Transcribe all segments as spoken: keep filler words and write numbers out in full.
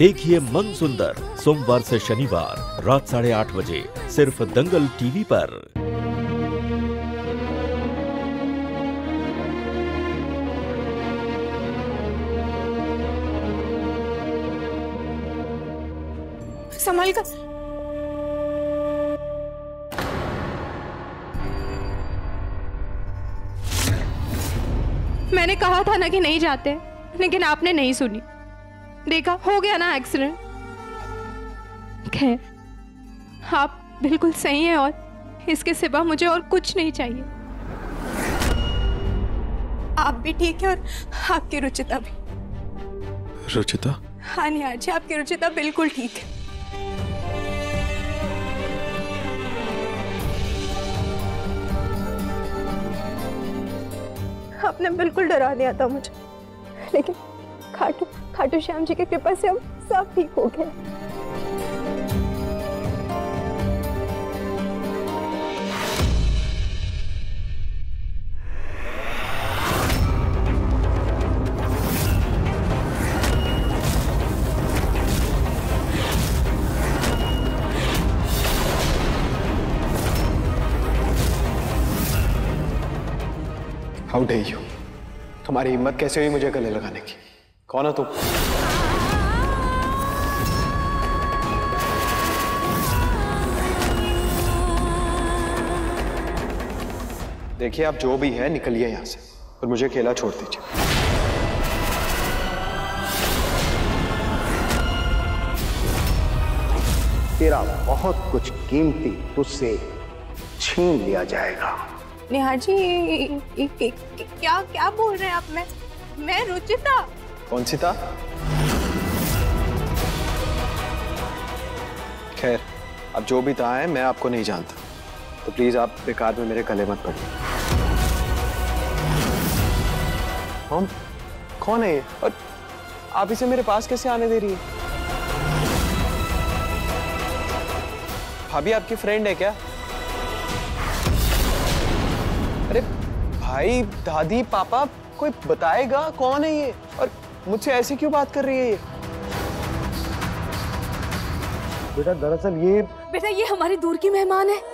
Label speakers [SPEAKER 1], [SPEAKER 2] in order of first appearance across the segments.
[SPEAKER 1] देखिए मन सुंदर सोमवार से शनिवार रात साढ़े आठ बजे सिर्फ दंगल टीवी पर।
[SPEAKER 2] संभल कर। मैंने कहा था ना कि नहीं जाते, लेकिन आपने नहीं सुनी। देखा, हो गया ना एक्सीडेंट। खैर, आप बिल्कुल सही हैं और इसके सिवा मुझे और कुछ नहीं चाहिए। आप भी ठीक है और आपकी रुचिता भी।
[SPEAKER 3] रुचिता?
[SPEAKER 2] हाँ निहार जी, आपकी रुचिता बिल्कुल ठीक है। आपने बिल्कुल डरा दिया था मुझे, लेकिन खाटू खाटू श्याम जी की कृपा से अब सब ठीक हो गया।
[SPEAKER 3] How dare you? तुम्हारी हिम्मत कैसे हुई मुझे गले लगाने की? कौन हो तुम? देखिए, आप जो भी है निकलिए यहां से और मुझे अकेला छोड़ दीजिए।
[SPEAKER 4] तेरा बहुत कुछ कीमती तुझसे छीन लिया जाएगा।
[SPEAKER 2] निहार जी, ये, ये, ये, क्या क्या बोल रहे हैं आप? मैं मैं रुचिता।
[SPEAKER 3] कौन सी था? खैर, अब जो भी था है, मैं आपको नहीं जानता, तो प्लीज आप बेकार में मेरे गले मत पड़िए। हम कौन है ये? और आप इसे मेरे पास कैसे आने दे रही है? भाभी आपकी फ्रेंड है क्या? अरे भाई, दादी, पापा, कोई बताएगा कौन है ये? और मुझसे ऐसे क्यों बात कर रही है ये?
[SPEAKER 4] बेटा दरअसल ये
[SPEAKER 5] बेटा ये हमारी दूर की मेहमान है।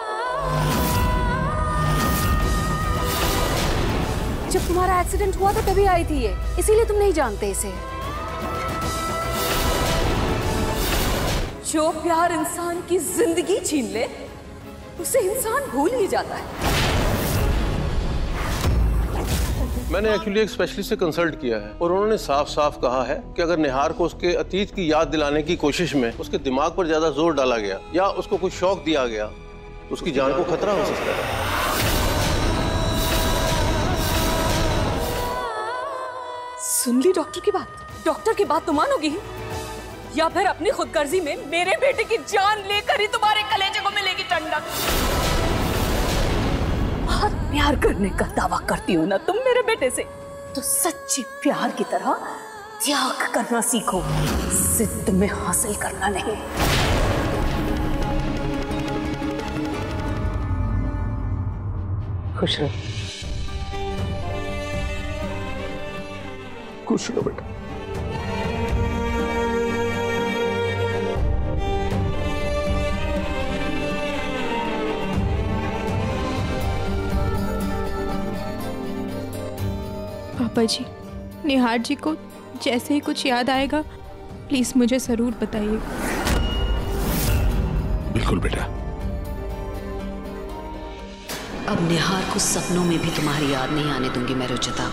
[SPEAKER 5] जब तुम्हारा एक्सीडेंट हुआ था तभी आई थी ये, इसीलिए तुम नहीं जानते इसे। जो प्यार इंसान की जिंदगी छीन ले, उसे इंसान भूल ही जाता है।
[SPEAKER 6] मैंने एक्चुअली एक स्पेशलिस्ट से कंसल्ट किया है और उन्होंने साफ साफ कहा है कि अगर निहार को उसके अतीत की याद दिलाने की कोशिश में उसके दिमाग पर ज्यादा जोर डाला गया या उसको कुछ शौक दिया गया तो उसकी जान को खतरा हो सकता है।
[SPEAKER 5] सुन ली डॉक्टर की बात? डॉक्टर की बात तो मानोगी या फिर अपनी खुदगर्जी में मेरे बेटे की जान लेकर ही तुम्हारे कलेजे को मिलेगी ठंडक? बहुत प्यार करने का दावा करती हो ना तुम मेरे बेटे से, तो सच्ची प्यार की तरह त्याग करना सीखो, जिद में हासिल करना नहीं।
[SPEAKER 4] खुश रहो, खुश रहो बेटा।
[SPEAKER 2] पापा जी, निहार जी को जैसे ही कुछ याद आएगा प्लीज मुझे जरूर बताइए।
[SPEAKER 7] बिल्कुल बेटा।
[SPEAKER 8] अब निहार को सपनों में भी तुम्हारी याद नहीं आने दूंगी मैं रुचिता।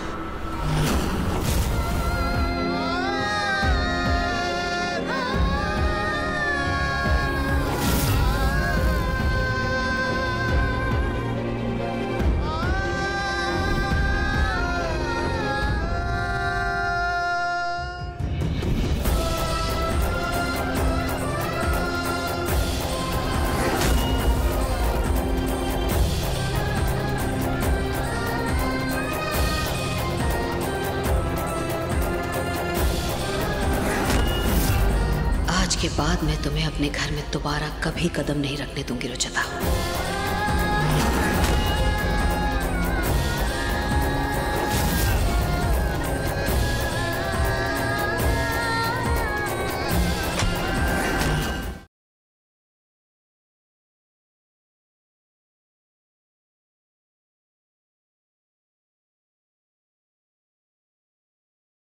[SPEAKER 8] के बाद मैं तुम्हें अपने घर में दोबारा कभी कदम नहीं रखने दूंगी रुचिता।